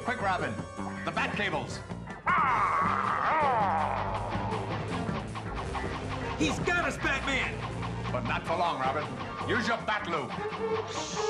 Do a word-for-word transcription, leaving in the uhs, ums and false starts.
Quick, Robin. The bat cables. He's got us, Batman! But not for long, Robin. Use your Bat-Lube.